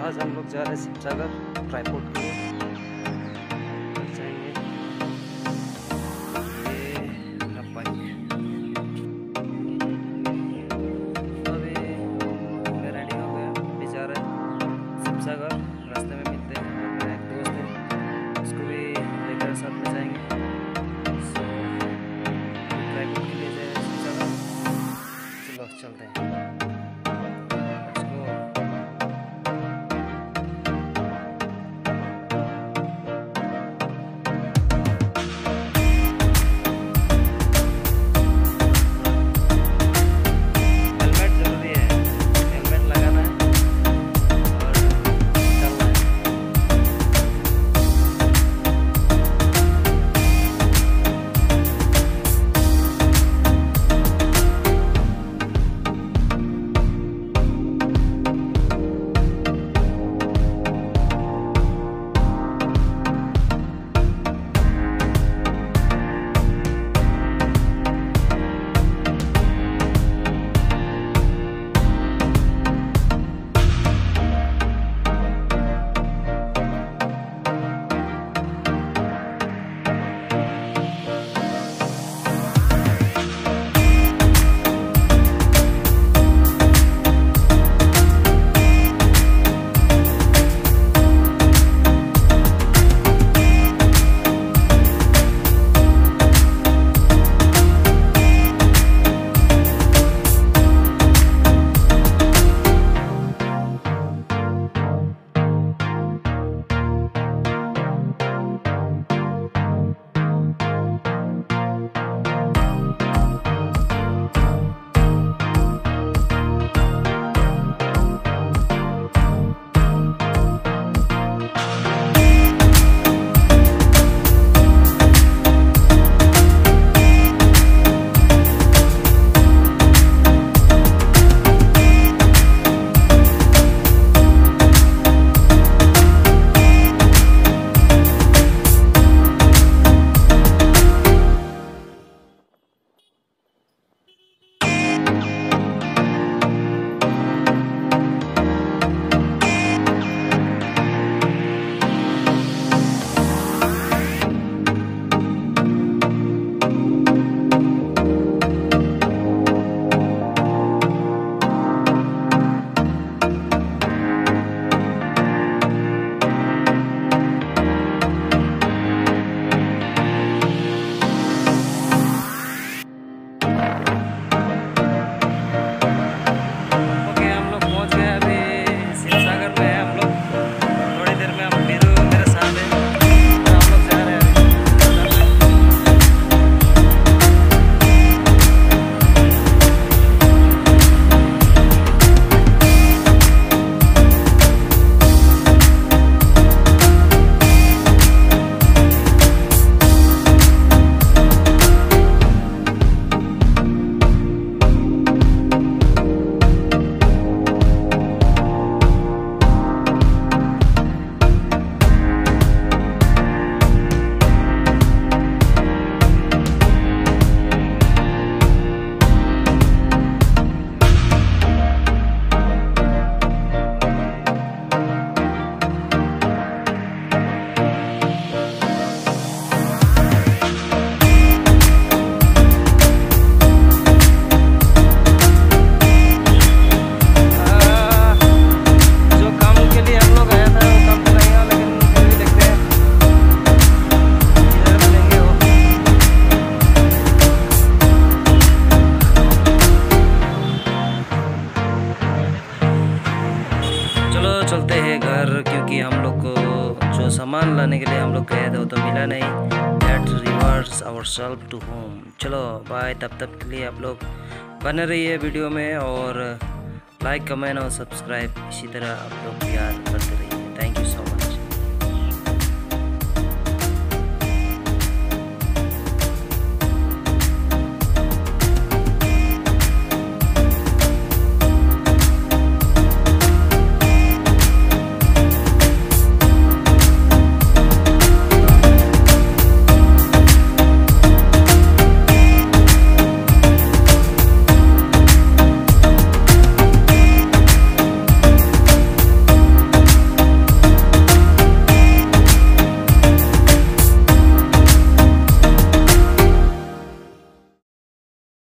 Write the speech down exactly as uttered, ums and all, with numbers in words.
आज हम लोग जा रहे हैं सिबसागर ट्राईपोर्ट के लिए जाएंगे। ये अपना बाइक अभी मैं रेडी हो गया, अभी जा रहे हैं सिबसागर। रास्ते में मिलते हैं और मेरा एक दोस्त है, उसको भी लेकर साथ में जाएंगे। ट्राईपोर्ट के लिए जाए सिबसागर, चलो चलते हैं। चलते हैं घर, क्योंकि हम लोग को जो सामान लाने के लिए हम लोग गए थे वो तो मिला नहीं। Let's reverse our self to home. चलो बाय, तब तक के लिए आप लोग बने रहिए वीडियो में और लाइक कमेंट और सब्सक्राइब इसी तरह आप लोग प्यार करते रहिए। Thank you so much.